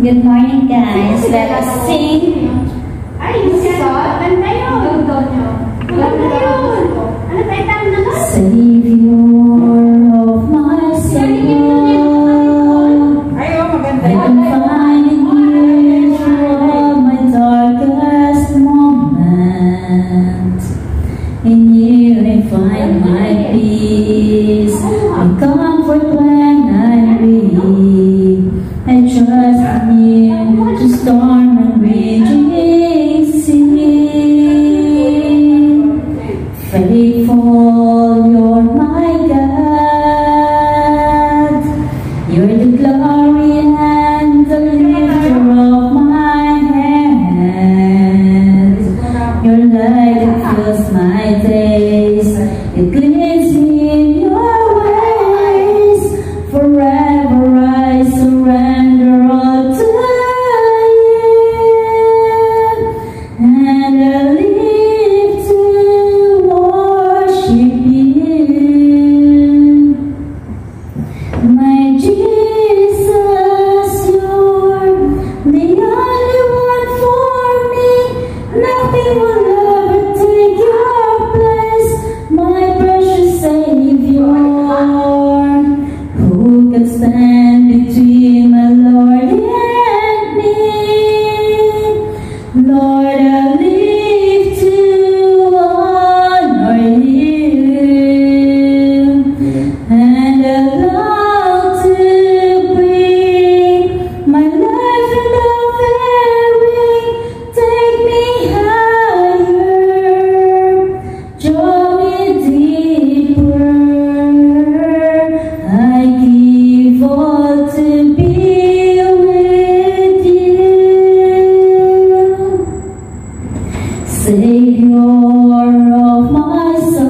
Good morning, guys. Let us sing. Ay, ganda yun. Ganda yun. Ano tayo naman? Savior of my soul, Ay, maganda I can find in you through my darkest moment. In you I find my peace, my comfort when I'm weak. I trust in you to storm and raging sea. Faithful, you're my God. You're the glory and the lifter of my head. Your light that fills my days, it leads me in your ways. Forever I surrender all to you, and I live to worship you. My Jesus, you're the only one for me. Nothing will ever take your place, my precious Savior. Who can stand between my Lord and me? Lord, I live to honor you, and I long to bring my life in offering. Take me higher, draw me deeper. I give all to be with you. Savior of my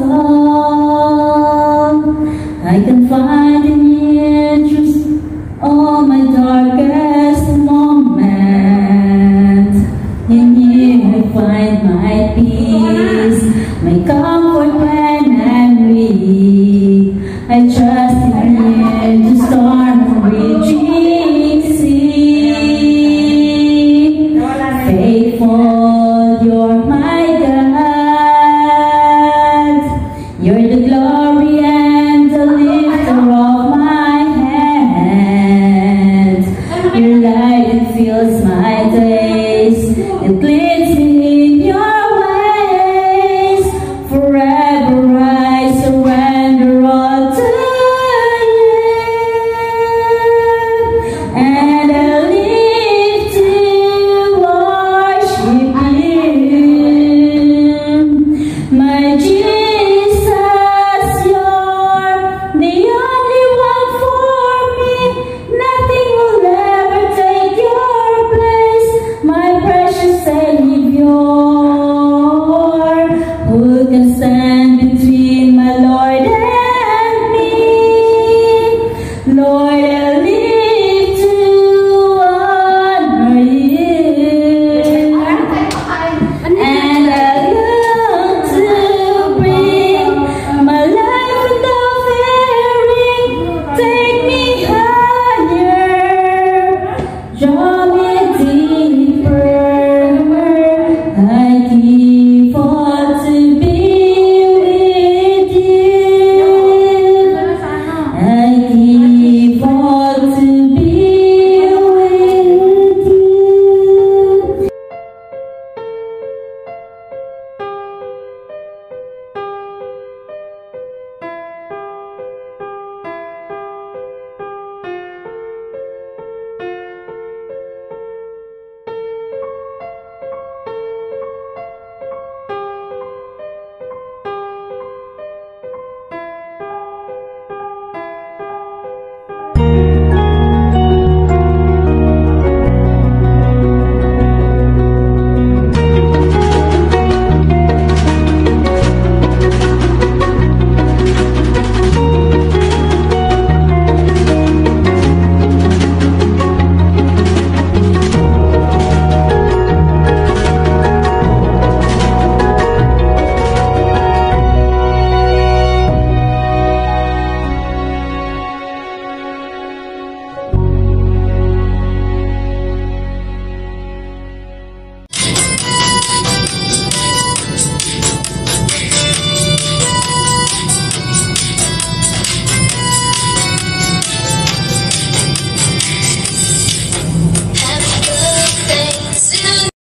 soul, I can find in you just all my darkest moments. In you I find my peace, my comfort when I'm weak. I trust in you to storm and raging sea. Faithful, you're my God. You're the glory and the lifter of my head. Your light, it fills my days. It